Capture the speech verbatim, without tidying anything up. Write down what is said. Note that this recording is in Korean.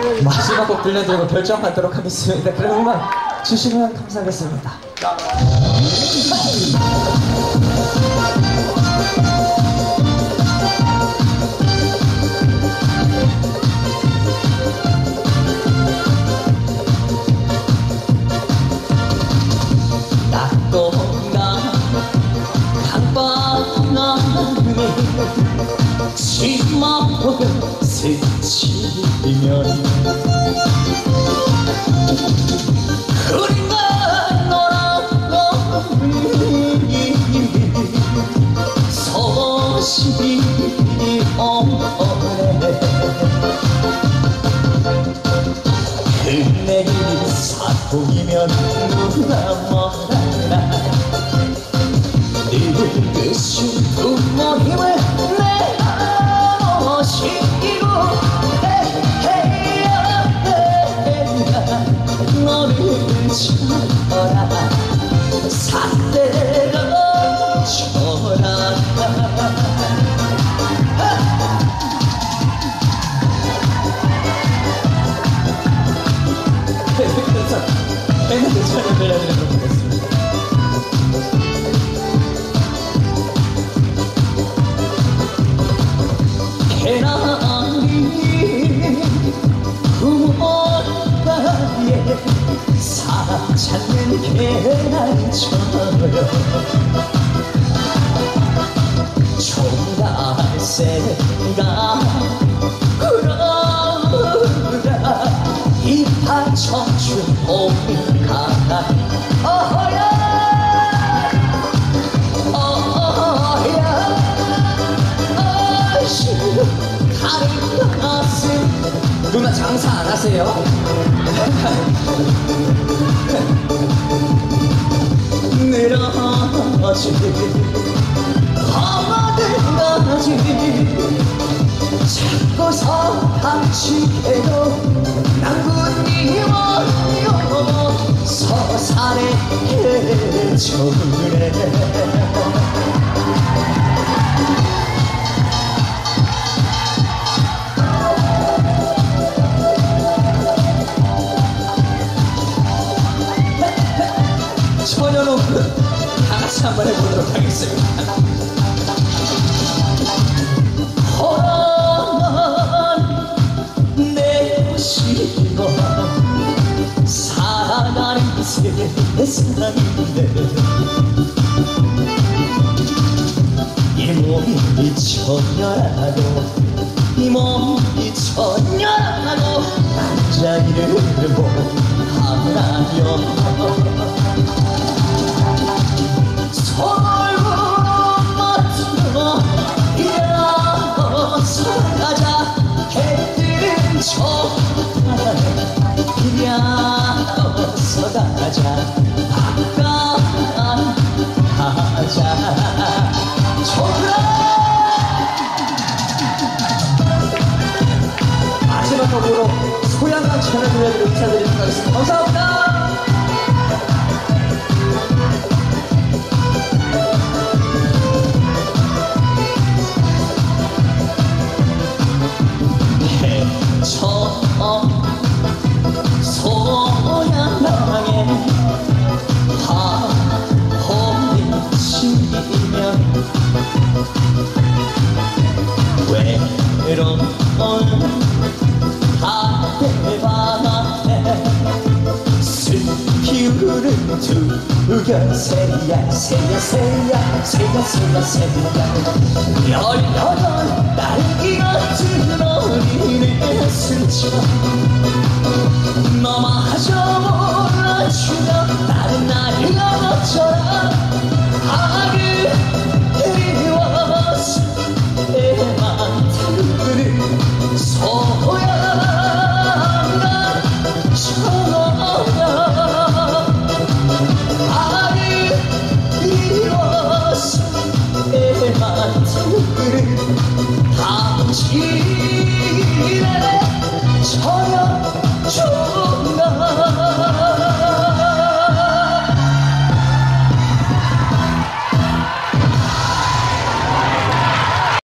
마지막 곡 들려드리고 결정하도록 하겠습니다. 그럼 음악 주시면 감사하겠습니다. 치마폭을 스치면 그림과 너랑 소식이 오네 그네일 사통이면 누가 뭐라 늙으신 부모님을 시키고 헤헤야 헤헤야 너를 쳐라 삿대가 쳐라 그래서 밴드 전을 들려드리도록 하겠습니다. 계란이 구멍가에 사람 찾는 계란처럼 총각새가 흐르라 이파 청춘 오니까 어허야 어허야 아쉬워 가는 가슴 누나 장사 안 하세요? 늘어지 밤하늘까지 잡고서 감치게도 난군이와요 서산에 해저으래 천연옥은 다같이 한번 해보도록 하겠습니다. 허락만 내시고 살아가는 세상인데 이 몸이 처녀라도 이 몸이 처녀라도 남자이를 못하나요 서울로 맞춰 일어서 가자 해뜨는 척하네 일어서 가자 바깥가자 초라 마지막 곡으로 소양강 채널 들려드리고 인사드리도록 하겠습니다. 감사합니다. 소양강에 화홍이 치면 외로운 하늘바람에 슬기우는 두겨 새야 새야 새야 새야 새야 새야 열여덟 날개가 드러리는 스쳐 너마저 몰라주며 다른 나이가 어쩌라 하늘 그리워서 애만 타는 소양강 처녀 하늘 그리워서 애만 타는 당신